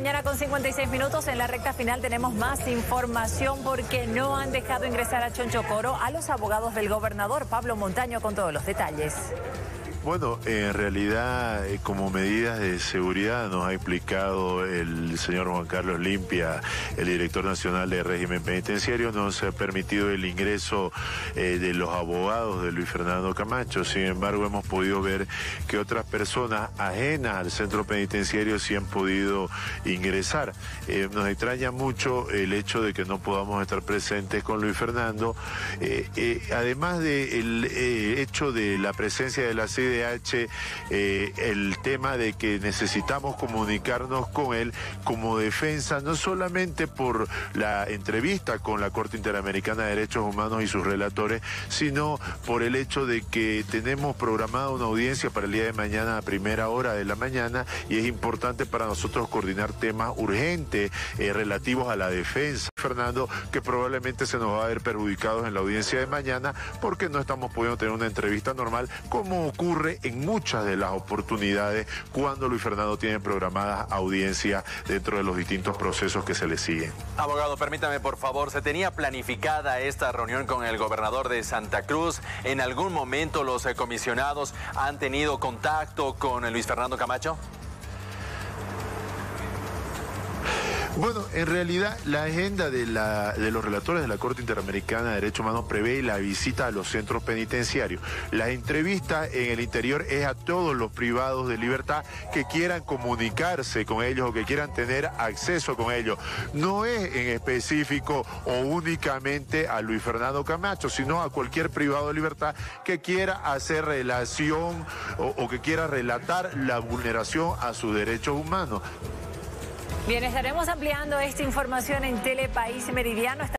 mañana con 56 minutos. En la recta final tenemos más información porque no han dejado ingresar a Chonchocoro a los abogados del gobernador. Pablo Montaño con todos los detalles. Bueno, en realidad, como medidas de seguridad nos ha explicado el señor Juan Carlos Limpia, el director nacional de régimen penitenciario, nos ha permitido el ingreso de los abogados de Luis Fernando Camacho. Sin embargo, hemos podido ver que otras personas ajenas al centro penitenciario sí han podido ingresar. Nos extraña mucho el hecho de que no podamos estar presentes con Luis Fernando, además del hecho de la presencia de la CIDH, el tema de que necesitamos comunicarnos con él como defensa, no solamente por la entrevista con la Corte Interamericana de Derechos Humanos y sus relatores, sino por el hecho de que tenemos programada una audiencia para el día de mañana a primera hora de la mañana y es importante para nosotros coordinar temas urgentes relativos a la defensa. Fernando, que probablemente se nos va a ver perjudicados en la audiencia de mañana porque no estamos pudiendo tener una entrevista normal como ocurre en muchas de las oportunidades cuando Luis Fernando tiene programadas audiencias dentro de los distintos procesos que se le siguen. Abogado, permítame por favor, ¿se tenía planificada esta reunión con el gobernador de Santa Cruz? ¿En algún momento los comisionados han tenido contacto con Luis Fernando Camacho? Bueno, en realidad la agenda de los relatores de la Corte Interamericana de Derechos Humanos prevé la visita a los centros penitenciarios. La entrevista en el interior es a todos los privados de libertad que quieran comunicarse con ellos o que quieran tener acceso con ellos. No es en específico o únicamente a Luis Fernando Camacho, sino a cualquier privado de libertad que quiera hacer relación o que quiera relatar la vulneración a sus derechos humanos. Bien, estaremos ampliando esta información en Telepaís Meridiano.